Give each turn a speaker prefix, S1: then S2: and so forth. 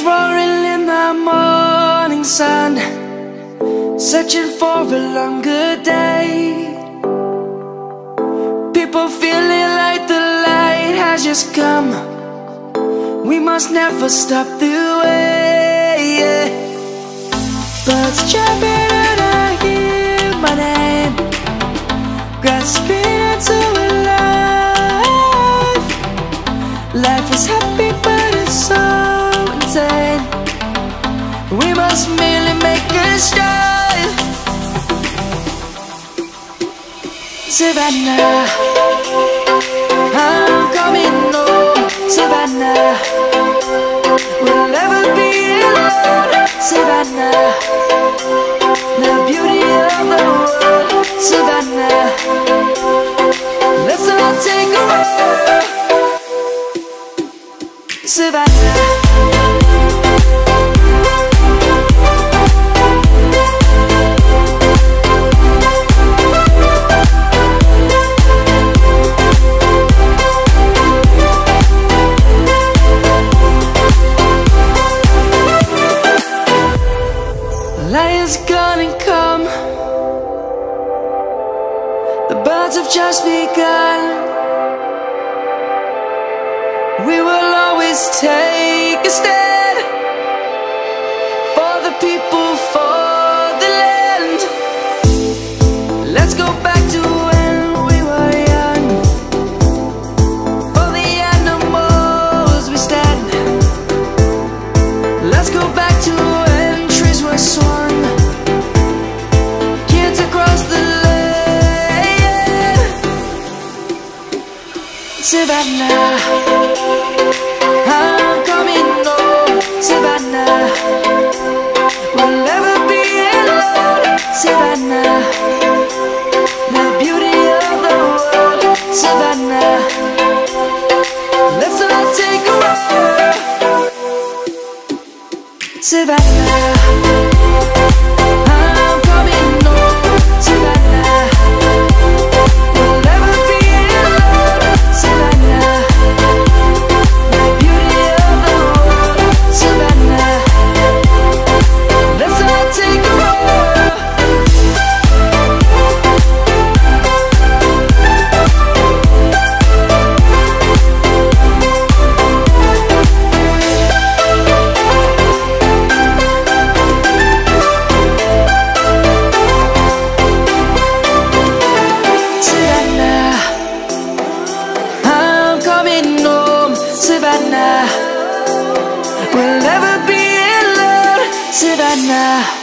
S1: roaring in the morning sun, searching for a longer day. People feeling like the light has just come. We must never stop the way. Birds chirping and I hear my name, grasping into a life. Life is happy but it's so insane. We must merely make a strive. Savannah, I'm coming home. Savannah, we'll never be alone. Savannah, the beauty of the world. Savannah, let's all take a walk. Savannah, lion's gonna come. The birds have just begun. We will always take a stand for the people, for the land. Let's go back to when we were young. For the animals we stand. Let's go back to when trees were swung, kids across the land. Savannah, I'm coming home. Savannah, we'll never be alone. Savannah, the beauty of the world. Savannah, let's all take a walk. Savannah, I'm coming home. Savannah, we'll never be alone. Savannah, the beauty of the world. Savannah, let's all take a walk. Savannah, we'll never be alone. Savannah.